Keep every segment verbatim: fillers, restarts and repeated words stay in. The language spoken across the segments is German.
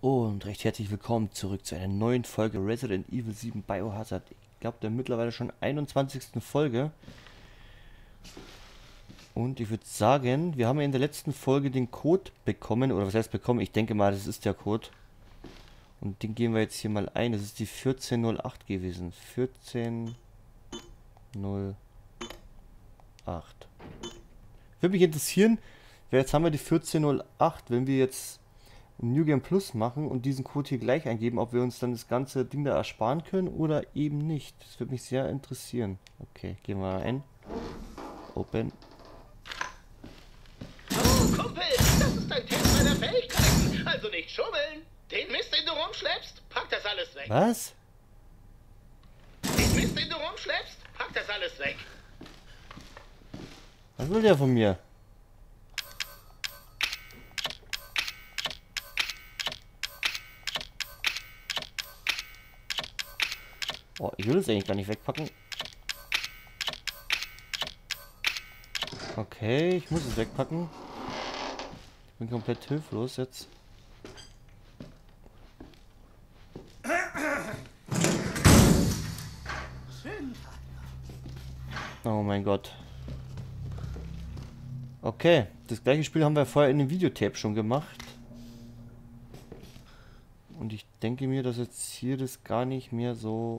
Und recht herzlich willkommen zurück zu einer neuen Folge Resident Evil sieben Biohazard. Ich glaube, der mittlerweile schon einundzwanzigsten Folge. Und ich würde sagen, wir haben ja in der letzten Folge den Code bekommen, oder was heißt bekommen? Ich denke mal, das ist der Code. Und den geben wir jetzt hier mal ein. Das ist die vierzehn null acht gewesen. vierzehn null acht. Würde mich interessieren, jetzt haben wir die vierzehn null acht, wenn wir jetzt New Game Plus machen und diesen Code hier gleich eingeben, ob wir uns dann das ganze Ding da ersparen können oder eben nicht. Das würde mich sehr interessieren. Okay, gehen wir ein. Open. Oh, Kumpel, das ist ein Test meiner Fähigkeiten. Also nicht schummeln. Den Mist, den du rumschleppst, pack das alles weg. Was? Den Mist, den du rumschleppst, pack das alles weg. Was will der von mir? Oh, ich will es eigentlich gar nicht wegpacken. Okay, ich muss es wegpacken. Ich bin komplett hilflos jetzt. Oh mein Gott. Okay, das gleiche Spiel haben wir vorher in dem Videotape schon gemacht. Und ich denke mir, dass jetzt hier das gar nicht mehr so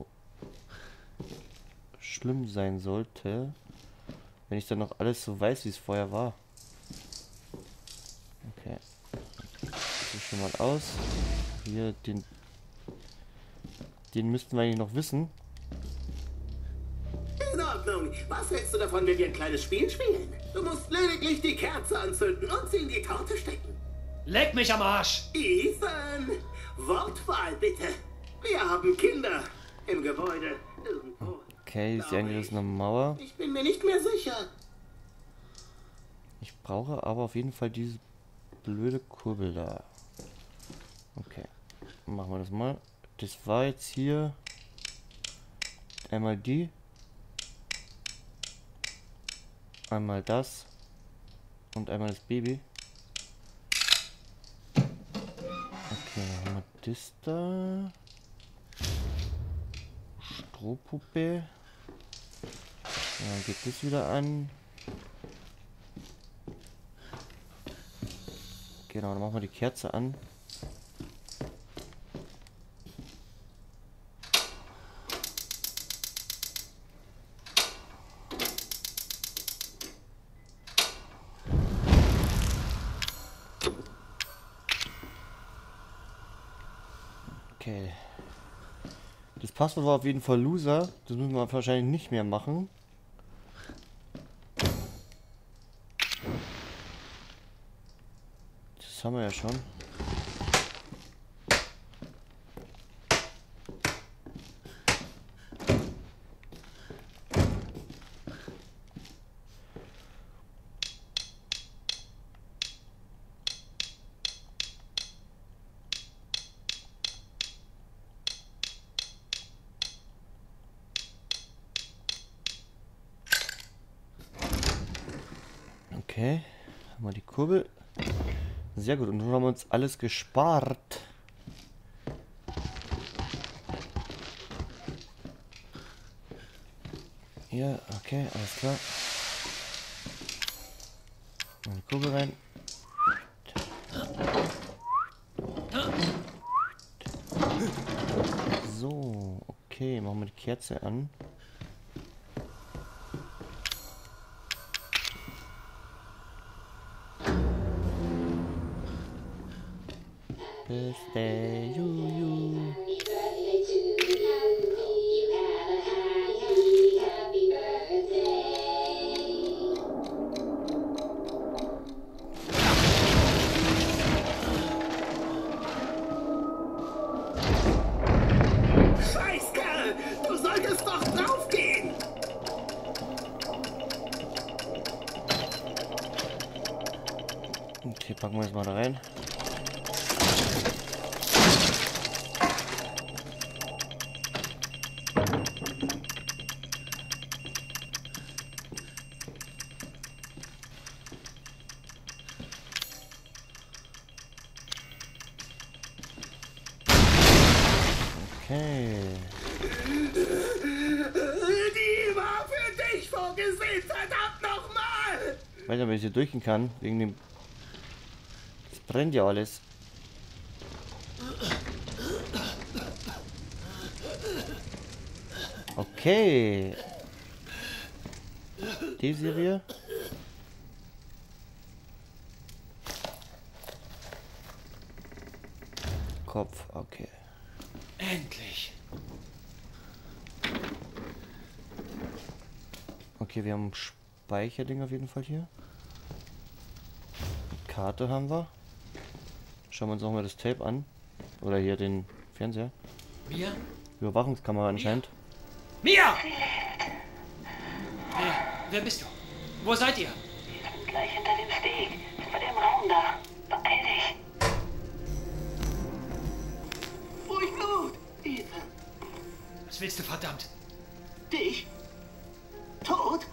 schlimm sein sollte, wenn ich dann noch alles so weiß, wie es vorher war. Okay. Das ist schon mal aus. Hier, den den müssten wir eigentlich noch wissen. In Ordnung. Was hältst du davon, wenn wir ein kleines Spiel spielen? Du musst lediglich die Kerze anzünden und sie in die Torte stecken. Leck mich am Arsch! Ethan, Wortwahl bitte. Wir haben Kinder im Gebäude. Irgendwo. Okay, ist die angerissene Mauer. Ich bin mir nicht mehr sicher. Ich brauche aber auf jeden Fall diese blöde Kurbel da. Okay, machen wir das mal. Das war jetzt hier einmal die, einmal das und einmal das Baby. Okay, dann haben wir das da. Strohpuppe. Dann geht das wieder an. Genau, dann machen wir die Kerze an. Okay. Das Passwort war auf jeden Fall Loser. Das müssen wir wahrscheinlich nicht mehr machen. Das haben wir ja schon. Okay, haben wir die Kurbel. Sehr gut, und nun haben wir uns alles gespart. Ja, okay, alles klar. Mal die Kurbel rein. So, okay, machen wir die Kerze an. Birthday, you, you. Scheißkerl, du solltest doch draufgehen. Okay, packen wir das mal da rein. Okay. Die war für dich vorgesehen, verdammt nochmal! Ich weiß nicht, ob ich hier durchgehen kann, wegen dem... Es brennt ja alles. Okay. Die Serie. Kopf, okay. Endlich. Okay, wir haben ein Speicherding auf jeden Fall hier. Karte haben wir. Schauen wir uns auch mal das Tape an. Oder hier den Fernseher. Mia? Überwachungskamera anscheinend. Mia! Wer, wer bist du? Wo seid ihr? Wir sind gleich hinter dem Steg. Vor dem Raum da. Beeil dich. Ruhig Blut, Ethan. Was willst du, verdammt? Dich? Tot?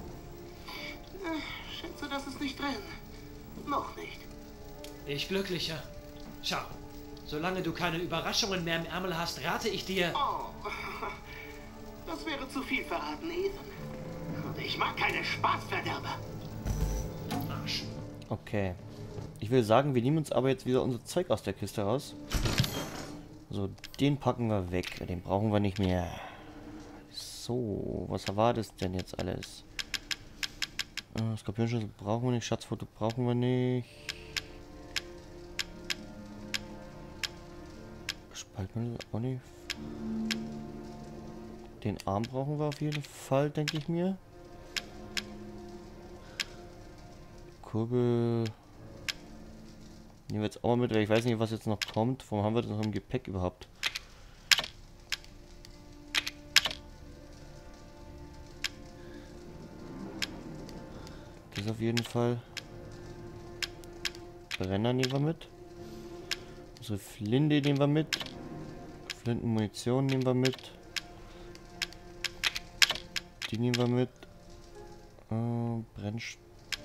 Äh, Schätze, das ist nicht drin. Noch nicht. Ich glücklicher. Schau, solange du keine Überraschungen mehr im Ärmel hast, rate ich dir... Oh, das wäre zu viel verraten, Ethan. Und ich mag keine Spaßverderber. Arsch. Okay. Ich will sagen, wir nehmen uns aber jetzt wieder unser Zeug aus der Kiste raus. So, den packen wir weg. Den brauchen wir nicht mehr. So, was war das denn jetzt alles? Äh, Skorpionschlüssel brauchen wir nicht. Schatzfoto brauchen wir nicht. Spaltmittel auch nicht. Den Arm brauchen wir auf jeden Fall, denke ich mir. Kurbel nehmen wir jetzt auch mal mit, weil ich weiß nicht, was jetzt noch kommt. Warum haben wir das noch im Gepäck überhaupt? Das auf jeden Fall. Brenner nehmen wir mit. Unsere Flinte nehmen wir mit. Flintenmunition nehmen wir mit. Die nehmen wir mit. Äh, Brennstoff.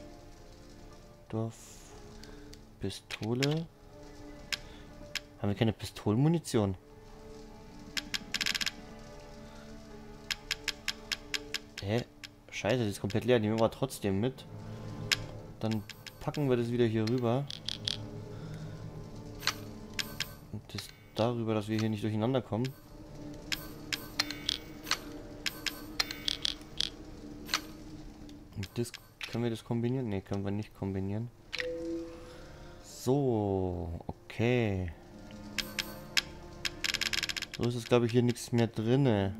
Pistole. Haben wir keine Pistolenmunition? Hä? Scheiße, die ist komplett leer. Die nehmen wir trotzdem mit. Dann packen wir das wieder hier rüber. Und das darüber, dass wir hier nicht durcheinander kommen. Und das können wir das kombinieren? Ne, können wir nicht kombinieren. So, okay. So ist es, glaube ich, hier nichts mehr drinne.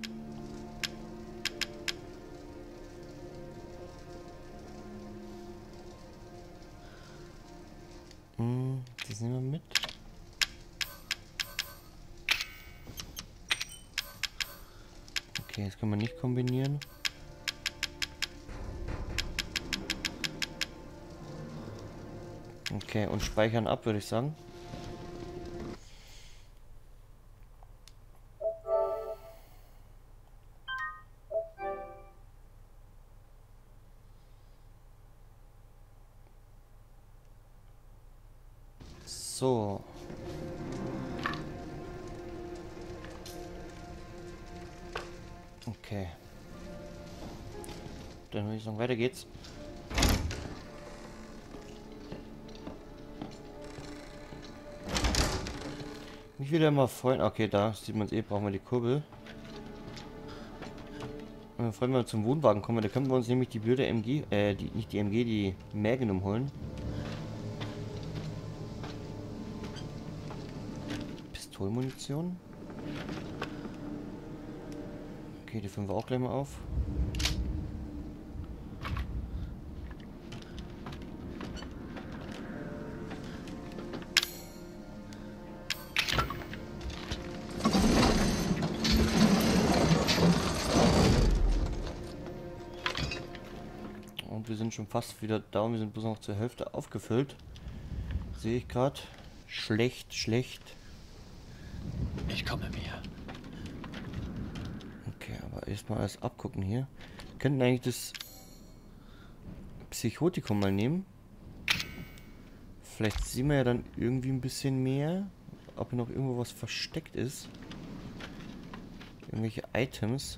Hm, das nehmen wir mit. Okay, das können wir nicht kombinieren. Okay, und speichern ab, würde ich sagen. So. Okay. Dann würde ich sagen, weiter geht's. Mich wieder mal freuen. Okay, da sieht man es eh, brauchen wir die Kurbel. Und dann, wenn wir zum Wohnwagen kommen, da können wir uns nämlich die blöde M G, äh, die, nicht die M G, die Magnum holen. Pistolenmunition. Okay, die füllen wir auch gleich mal auf. Und wir sind schon fast wieder da und wir sind bloß noch zur Hälfte aufgefüllt. Sehe ich gerade. Schlecht, schlecht. Ich komme mir. Okay, aber erstmal alles abgucken hier. Wir könnten eigentlich das Psychotikum mal nehmen. Vielleicht sehen wir ja dann irgendwie ein bisschen mehr, ob hier noch irgendwo was versteckt ist. Irgendwelche Items.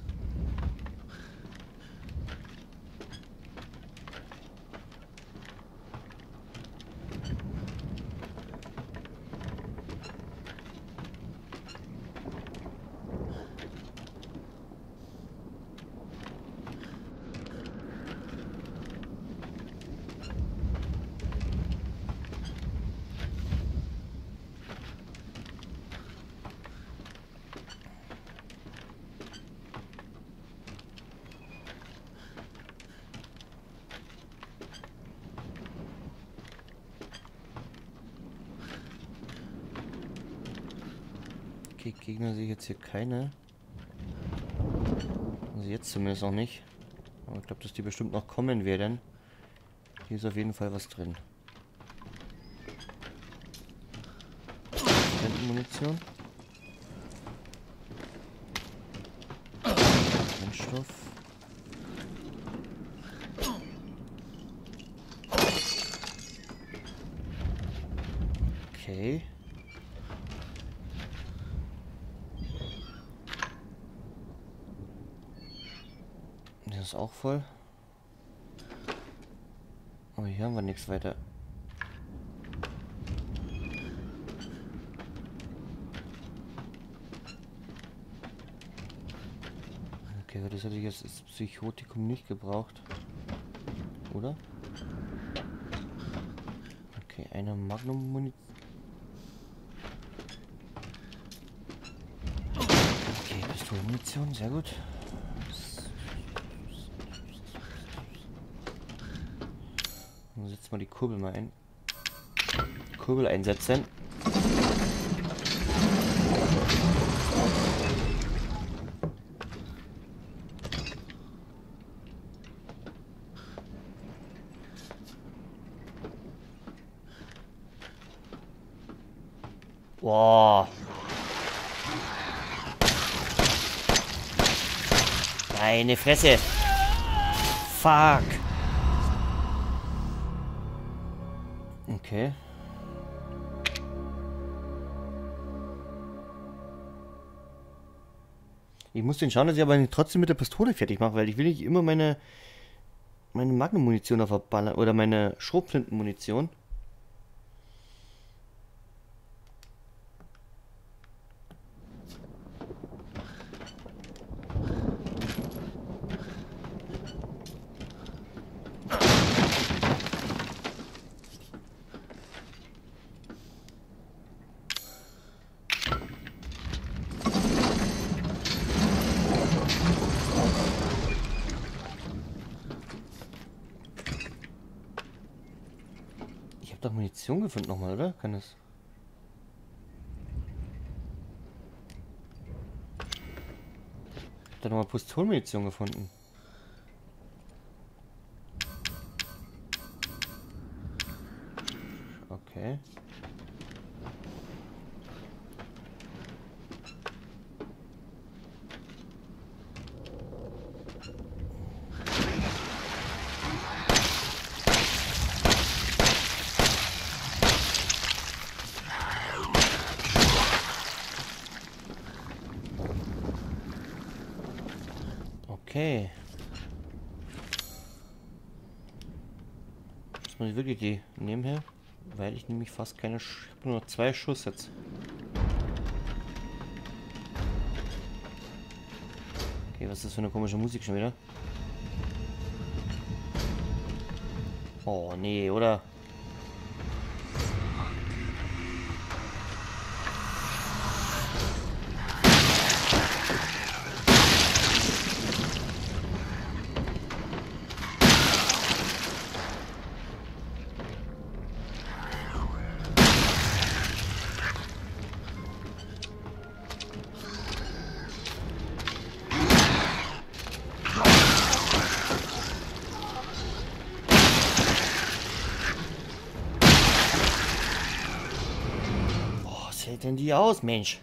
Okay, Gegner sehe ich jetzt hier keine. Also jetzt zumindest noch nicht. Aber ich glaube, dass die bestimmt noch kommen werden. Hier ist auf jeden Fall was drin. Munition. Brennstoff. Okay. Das ist auch voll. Aber hier haben wir nichts weiter. Okay, das hätte ich jetzt das Psychotikum nicht gebraucht. Oder? Okay, eine Magnum-Munition. Okay, Pistolenmunition, sehr gut. Dann setzen wir die Kurbel mal ein. Kurbel einsetzen. Boah. Meine Fresse. Fuck. Okay. Ich muss den schauen, dass ich aber trotzdem mit der Pistole fertig mache, weil ich will nicht immer meine meine Magnum-Munition auf verballern oder meine Schrotflinten-Munition. Ich habe doch Munition gefunden nochmal, oder? Kann es? Ich habe da nochmal Pistolmunition gefunden. Okay. Okay. Jetzt muss ich wirklich die nebenher, weil ich nämlich fast keine Sch ich habe nur noch zwei Schuss jetzt. Okay, was ist das für eine komische Musik schon wieder? Oh nee, oder? Was hält denn die aus, Mensch?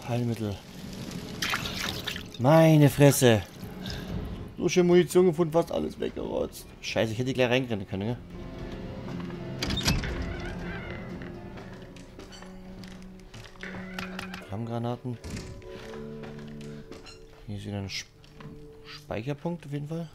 Heilmittel. Meine Fresse. So schön Munition gefunden, fast alles weggerotzt. Scheiße, ich hätte gleich reinrennen können, ja? Flammgranaten. Hier ist wieder ein Sp Speicherpunkt auf jeden Fall.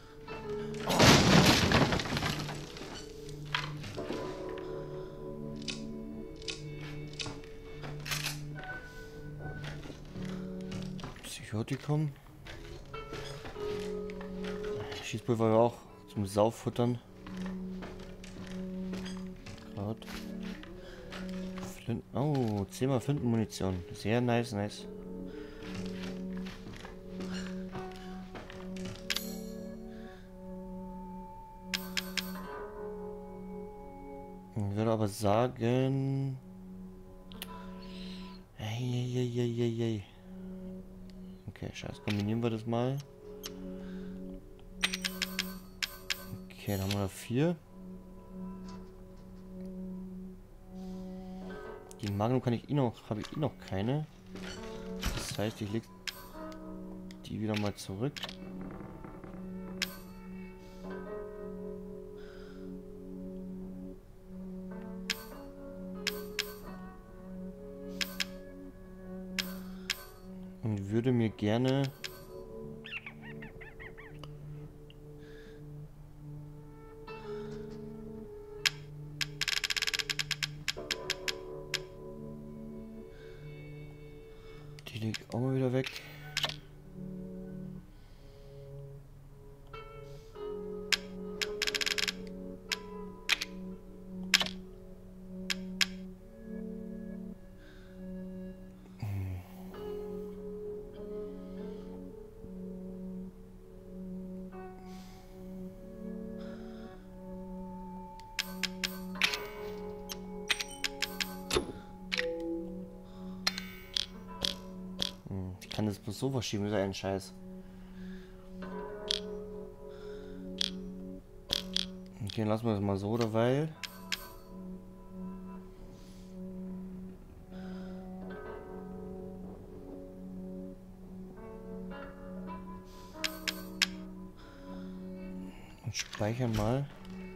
Psychotikum. Schießpulver war auch zum Sauffuttern. Kraut. Flint oh, zehn mal Flintenmunition. Sehr nice, nice. Ich würde aber sagen... Eieieiei. Okay, scheiße, kombinieren wir das mal. Okay, dann haben wir noch vier. Die Magnum kann ich eh noch, habe ich eh noch keine. Das heißt, ich lege die wieder mal zurück. Und würde mir gerne die lege ich auch mal wieder weg. Ich kann das bloß so verschieben, das ist ein Scheiß. Okay, lassen wir das mal so derweil. Und speichern mal.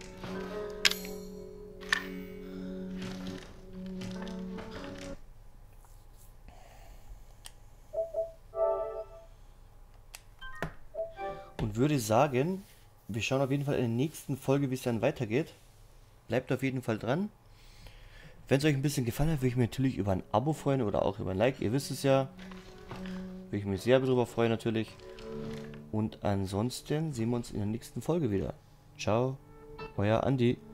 Und würde sagen, wir schauen auf jeden Fall in der nächsten Folge, wie es dann weitergeht. Bleibt auf jeden Fall dran. Wenn es euch ein bisschen gefallen hat, würde ich mich natürlich über ein Abo freuen oder auch über ein Like. Ihr wisst es ja. Würde ich mich sehr darüber freuen natürlich. Und ansonsten sehen wir uns in der nächsten Folge wieder. Ciao, euer Andi.